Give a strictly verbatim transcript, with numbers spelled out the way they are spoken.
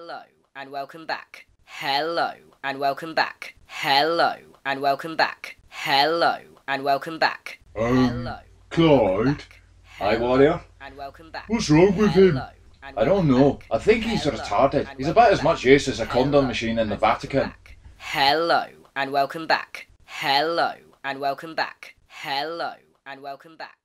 Hello and welcome back. Hello and welcome back. Hello and welcome back. Hello and welcome back. Um, Clyde? Hi, Warrior. And welcome back. What's wrong with him? Hello and I don't welcome know. back. I think he's Hello retarded. and He's welcome about as back. much use as a condom Hello machine in the and welcome Vatican. back. Hello and welcome back. Hello and welcome back. Hello and welcome back.